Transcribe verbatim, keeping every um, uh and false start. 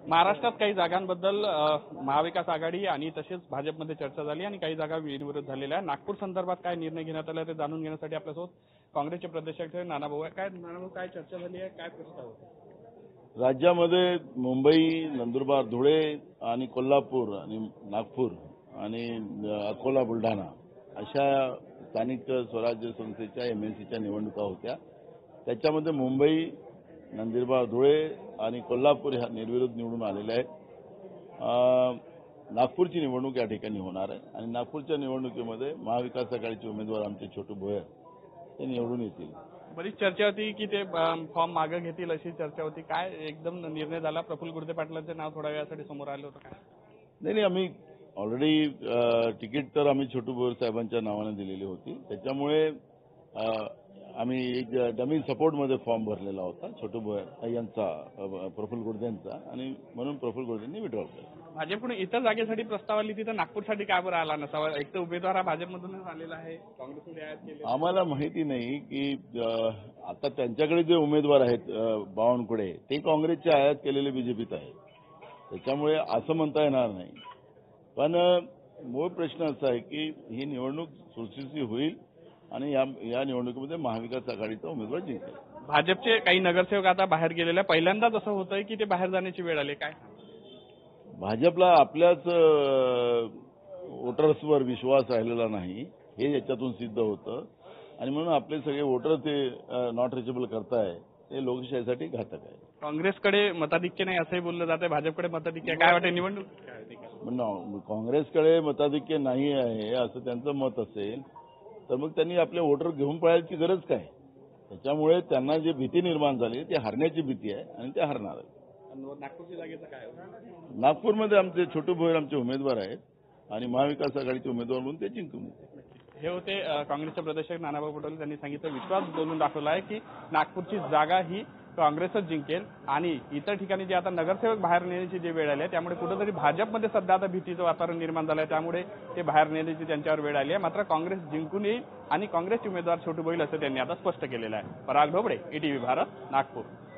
महाराष्ट्रात काही जागांबद्दल अ, महाविकास आघाडी आणि तसेच भाजपमध्ये चर्चा झाली आणि काही जागा बिनविरोध झालेल्या आहे। नागपूर संदर्भात काय निर्णय घेण्यात आला ते जाणून घेण्यासाठी आपल्यासोबत काँग्रेसचे प्रदेशाध्यक्ष नानाभाऊ आहे। काय नानाभाऊ, काय चर्चा झाली आहे, काय प्रस्ताव आहे? राज्यामध्ये मुंबई, नंदुरबार, धुळे आणि कोल्हापूर आणि नागपूर आणि अकोला, बुलढाणा अशा स्थानिक स्वराज्य संस्थेच्या एमएनसीच्या निवडणुका होत्या। त्याच्यामध्ये मुंबई, नंदुरबार, धुळे आणि कोल्हापूर ह्या निर्विरोध निवडून आलेल्या आहेत। नागपूरची निवडणूक या ठिकाणी होणार आहे आणि नागपूरच्या निवडणुकीमध्ये महाविकास आघाडीचे उमेदवार आमचे छोटू भोयर ते निवडून येतील। बरीच चर्चा होती की ते फॉर्म मागे घेतील अशी चर्चा होती। काय एकदम निर्णय झाला? प्रफुल्ल गुर्दे पाटलांचे नाव थोड्या वेळासाठी समोर आलं होतं काय? नाही नाही आम्ही ऑलरेडी तिकीट तर आम्ही छोटू भोयर साहेबांच्या नावाने दिलेली होती। त्याच्यामुळे आम्ही एक डमी सपोर्टमध्ये फॉर्म भरलेला होता छोटू भोयर यांचा, प्रफुल्ल गुर्देंचा, आणि म्हणून प्रफुल्ल गुर्देंनी विड्रॉल केला। भाजपकडून इतर जागेसाठी प्रस्ताव आली तिथं नागपूरसाठी काय बरं आला नसावा? एक तर उमेदवार हा भाजपमधूनच आलेला आहे, काँग्रेसमध्ये आयात केले। आम्हाला माहिती नाही की आता त्यांच्याकडे जे उमेदवार आहेत बावनकुळे ते काँग्रेसचे आयात केलेले बीजेपीत आहेत, त्याच्यामुळे असं म्हणता येणार नाही। पण मूळ प्रश्न असा आहे की ही निवडणूक सुरक्षित होईल आणि या या निवडणुकीमध्ये महाविकास आघाडीचा उमेदवार जिंकेल। भाजपचे काही नगरसेवक आता बाहेर गेलेले, पहिल्यांदाच असं होतंय की ते बाहेर जाण्याची वेळ आली, काय? भाजपला आपल्याच वोटर्सवर विश्वास राहिलेला नाही हे याच्यातून सिद्ध होतं आणि म्हणून आपले सगळे वोटर ते नॉट रिचेबल करताय, ते लोकशाहीसाठी घातक आहे। काँग्रेसकडे मताधिक्य नाही असंही बोललं जातंय, भाजपकडे मताधिक्य काय वाटतं निवडणूक? काँग्रेसकडे मताधिक्य नाही आहे असं त्यांचं मत असेल तर मग त्यांनी आपले वोटर घेऊन पळायची गरज काय? त्याच्यामुळे त्यांना जी भीती निर्माण झाली ती हरण्याची भीती आहे आणि ते हरणार आहे। नागपूरच्या जागेचं काय? नागपूरमध्ये आमचे छोटू भोयर आमचे उमेदवार आहेत आणि महाविकास आघाडीचे उमेदवार म्हणून ते जिंकून येतील। हे होते काँग्रेसचे प्रदेशक नानाभाऊ पटोले। त्यांनी सांगितलं, विश्वास बोलून दाखवला आहे की नागपूरची जागा ही काँग्रेसच जिंकेल आणि इतर ठिकाणी जे आता नगरसेवक बाहेर नेण्याची जी वेळ आली आहे त्यामुळे कुठेतरी भाजपमध्ये सध्या आता भीतीचं वातावरण निर्माण झालं आहे, त्यामुळे ते बाहेर नेण्याची त्यांच्यावर वेळ आली आहे। मात्र काँग्रेस जिंकून येईल आणि काँग्रेसचे उमेदवार छोटू भोयर असं त्यांनी आता स्पष्ट केलेलं आहे। पराग ढोबळे, ईटीव्ही भारत, नागपूर।